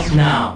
now.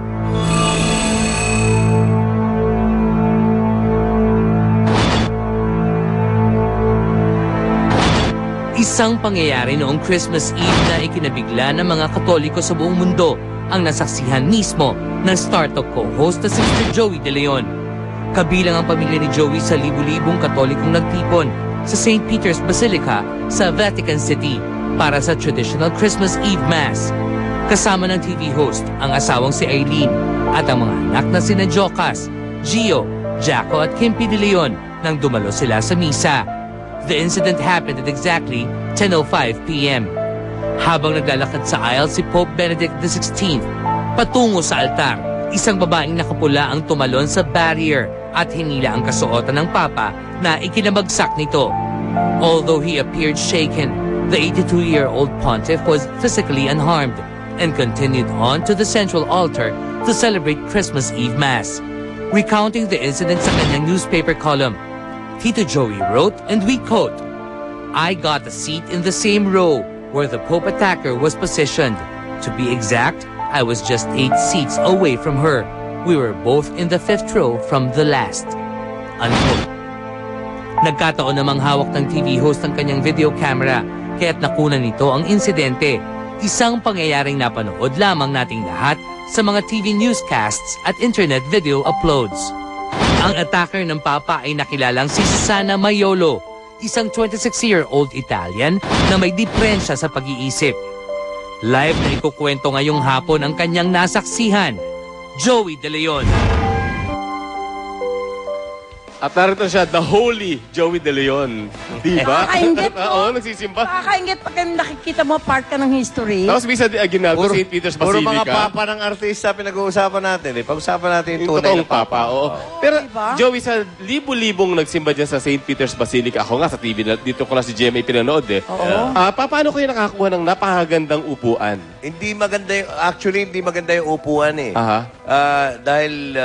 Isang pangyayari noong Christmas Eve na ikinabigla ng mga Katoliko sa buong mundo ang nasaksihan mismo ng Star Talk co-host na si Mr. Joey De Leon. Kabilang ang pamilya ni Joey sa libu-libong Katolikong nagtipon sa St. Peter's Basilica sa Vatican City para sa traditional Christmas Eve Mass. Kasama ng TV host ang asawang si Eileen at ang mga anak na sina Jocas, Gio, Jaco at Kimpi De Leon nang dumalo sila sa misa. The incident happened at exactly 10:05 p.m. Habang naglalakad sa aisle si Pope Benedict XVI patungo sa altar, isang babaeng nakapula ang tumalon sa barrier at hinila ang kasuotan ng Papa na ikinabagsak nito. Although he appeared shaken, the 82-year-old pontiff was physically unharmed and continued on to the central altar to celebrate Christmas Eve Mass. Recounting the incident sa kanyang newspaper column, Tito Joey wrote, and we quote, "I got a seat in the same row where the Pope attacker was positioned. To be exact, I was just 8 seats away from her. We were both in the 5th row from the last." Unquote. Nagkataon namang hawak ng TV host ang kanyang video camera, kaya't nakunan nito ang insidente. Isang pangyayaring napanood lamang nating lahat sa mga TV newscasts at internet video uploads. Ang attacker ng Papa ay nakilalang si Susana Maiolo, isang 26-year-old Italian na may diferensya sa pag-iisip. Live na ikukwento ngayong hapon ang kanyang nasaksihan, Joey De Leon. At narito siya, the holy Joey De Leon. Diba? Nakakaingit mo. Oo, nagsisimba. Nakakaingit pag nakikita mo part ka ng history. Tapos bisa di Aguinaldo, St. Peter's Puro Basilica. mga papa ng artista pinag-uusapan natin. Pag-usapan natin yung Yung tunay totoong na papa. papa, oo. Pero diba? Joey, sa libu-libong nagsimba dyan sa St. Peter's Basilica, ako nga sa TV, dito ko na si GMA pinanood eh. Oo. Paano kayo nakakuha ng napakagandang upuan? Hindi maganda yung, actually, hindi maganda yung upuan eh. Aha. Dahil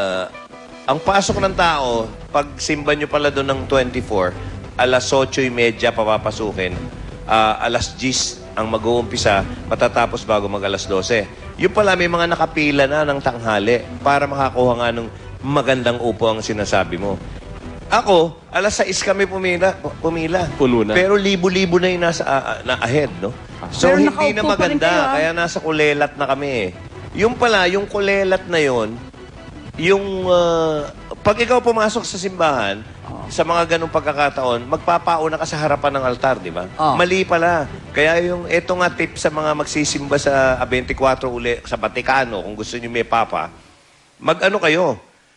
ang pasok ng tao, pag simba nyo pala doon ng 24, alas 8:30 papapasukin. Alas 10 ang mag-uumpisa, matatapos bago mag alas 12. Yung pala may mga nakapila na ng tanghali para makakuha nga ng magandang upo ang sinasabi mo. Ako, alas 6 kami pumila. Puno na. Pero libo-libo na yung nasa, na ahead, no? So, Pero hindi na nakaupo pa rin maganda. kayo, Kaya nasa kulelat na kami eh. Yung pala, yung kulelat na yon, yung pag ikaw pumasok sa simbahan, sa mga ganong pagkakataon, magpapauna ka sa harapan ng altar, di ba? Mali pala. Kaya yung, eto nga tip sa mga magsisimba sa 24 uli, sa Vaticano, kung gusto niyo may papa, mag-ano kayo,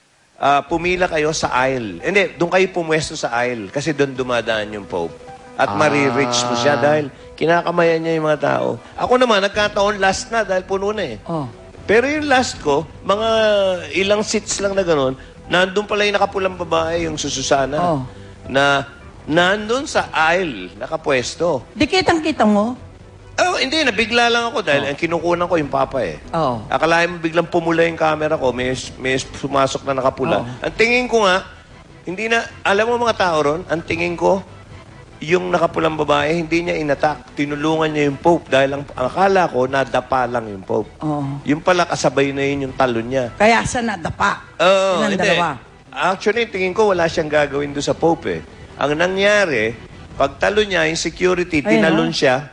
pumila kayo sa aisle. Hindi, doon kayo pumwesto sa aisle, kasi doon dumadaan yung Pope. At marireach mo siya dahil kinakamayan niya yung mga tao. Ako naman, nagkataon last na dahil puno na eh. Pero yung last ko, mga ilang seats lang na gano'n, nandun pala yung nakapulang babae, yung Susana, na nandun sa aisle, nakapwesto. Di kitang-kita mo? Oh, hindi, nabigla lang ako dahil ang kinukunan ko yung Papa eh. Akalain mo biglang pumula yung camera ko, may sumasok na nakapula. Ang tingin ko nga, hindi na, alam mo mga tao ron, ang tingin ko, yung nakapulang babae, hindi niya inatak. Tinulungan niya yung Pope dahil ang akala ko, nadapa lang yung Pope. Yung pala, kasabay na yun yung talon niya. Kaya sa nadapa. Oo, Silang hindi. dalawa. Actually, tingin ko wala siyang gagawin doon sa Pope eh. Ang nangyari, pag talon niya, yung security, tinalon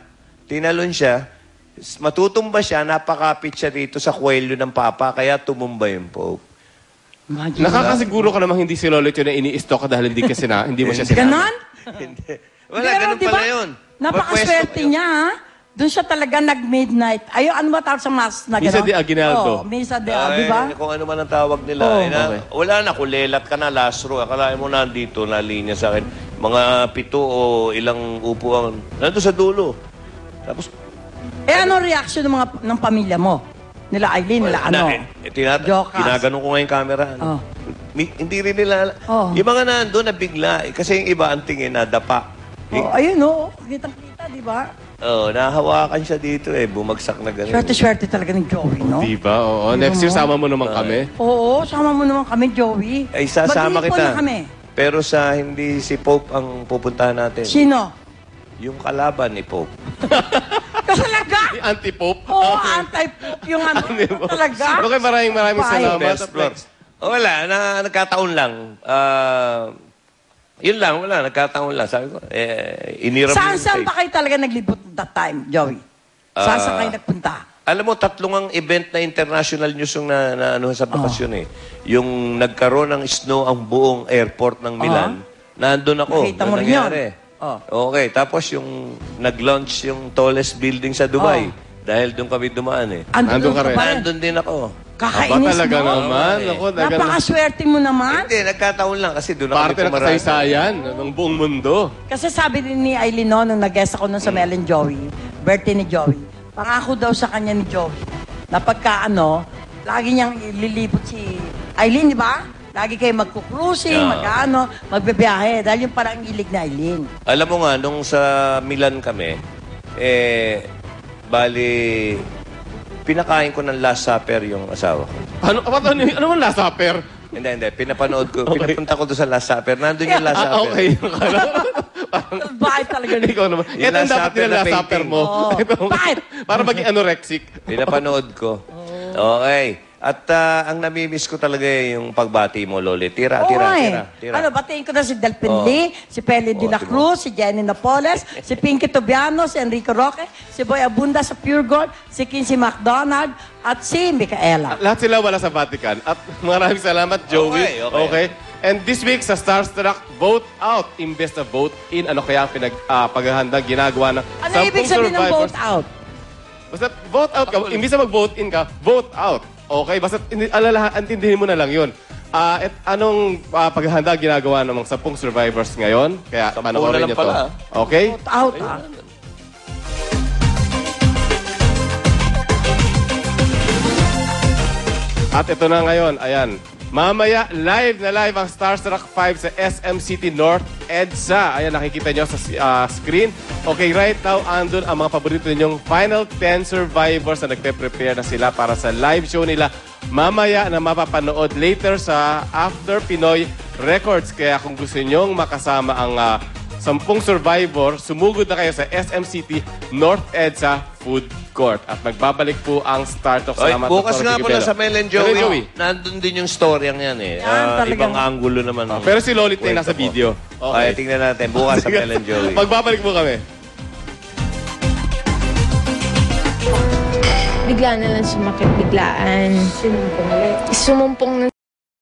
siya, matutumba siya, napakapit siya dito sa kwelyo ng Papa, kaya tumumba yung Pope. Nakakasiguro ka namang hindi si Lolo ito na ini-stalk dahil hindi mo siya sinabi. Ganon? Hindi. Wala, Pero, ganun diba, pala yun. napakaswerte niya, ha? Doon siya talaga nag-midnight. Ayun, ano ba tawag sa mass na gano'n? Misa de Aguinaldo. Misa de, di ba? Kung ano man ang tawag nila. Okay. Wala na, kulelat ka na, last row. Akalain mo nandito, nalinya sa akin. Mga 7 o ilang upuan. Nandito sa dulo. Tapos, ano reaction ng pamilya mo? Nila Eileen, nila ano? Jocas. Ginaganon ko nga yung camera. Hindi rin nila. Yung mga nandun na bigla. Kasi yung iba ang tingin na dapa. Ayun, kitang-kita, di ba? Nahawakan siya dito eh. Bumagsak na gano'n. Swerte-swerte talaga ni Joey, no? Diba? Oo. Next year, sama mo naman kami. Oo, sama mo naman kami, Joey. Ay, sasama Mag-iipon kita. na kami. Pero sa hindi si Pope ang pupuntahan natin. Sino? Yung kalaban ni Pope. Talaga? Yung anti-pope? Oo, anti-poop yung ano. Talaga? Okay, maraming Fire. salamat. First floor. Wala, nagkataon lang. Yun lang, wala, nagkataon lang. Sabi ko, iniram Saan ba kayo talaga naglibot that time, Joey? Saan kayo nagpunta? Alam mo, 3 ang event na international news yung ano sa bakasyon eh. Yung nagkaroon ng snow ang buong airport ng Milan. Nandun ako. Nakita mo Nung rin yun. nangyari. Oh. Okay, tapos yung nag-launch yung tallest building sa Dubai. Dahil doon kami dumaan eh. Nandun ka rin. Nandun din ako. Kakainis talaga mo. naman. Ako, Napakaswerte mo naman. Hindi, nagkataon lang kasi doon na kami parte na pumaraan. kasaysayan ng buong mundo. Kasi sabi din ni Aileen no, nung nag-guest ako nun sa Mel and Joey, birthday ni Joey, pangako daw sa kanya ni Joey, na pagka lagi niyang ililipot si Aileen, di ba? Lagi kayo magkukruising, magbebiyahe. Dahil yung parang ilig na Aileen. Alam mo nga, nung sa Milan kami, bali, pinakain ko ng Last Supper yung asawa ko. Ano man last supper? Hindi. Pinapanood ko. Pinapunta ko doon sa Last Supper. Nandun yung Last Supper. Okay. Bakit talaga ni Ikaw naman. Yung Ito ang last dapat supper nila na last supper painting. mo. Oo. Ito. Bakit? Para maging anorexic. Pinapanood ko. Okay. At ang namimiss ko talaga yung pagbati mo, Loli. Tira. Ano, batiin ko na si Delphin Lee, si Peli de la Cruz, si Jenny Napoles, si Pinky Tobiano, si Enrico Roque, si Boy Abunda sa Pure Gold, si Kinsey McDonald, at si Micaela. Lahat sila wala sa Vatican. At maraming salamat, Joey. Okay. And this week sa Starstruck, vote out. Imbes na vote in. Ano kaya ang paghahandang ginagawa ng Ano ibig sabihin ng vote out? Basta vote out ka. Imbes na mag-vote in ka, vote out. Okay, basta antindihin mo na lang yun. Anong paghahanda ginagawa ng mga 10 survivors ngayon? Kaya 10 panoorin na lang niyo to. pala. Okay? Vote out, At ito na ngayon, ayan. Mamaya, live na live ang Starstruck 5 sa SM City North EDSA. Ayan, nakikita nyo sa screen. Okay, right now, andun ang mga paborito ninyong final 10 survivors na nagpe-prepare na sila para sa live show nila. Mamaya na mapapanood later sa After Pinoy Records. Kaya kung gusto nyong makasama ang 10 survivor, sumugod na kayo sa SM City North EDSA Food Court. At magbabalik po ang Start of Salamat. Bukas Dr. nga Ricky pala Bello. sa Mel and Pero Joey. Nandun din yung storyang yan eh. Yan, Ibang talagang- angulo naman. Pero si Lolit na yung nasa Kwento ko. video. Okay, tingnan natin. Bukas sa Mel and Joey. Magbabalik po kami. Bigla na lang sumakit, biglaan. Sumumpong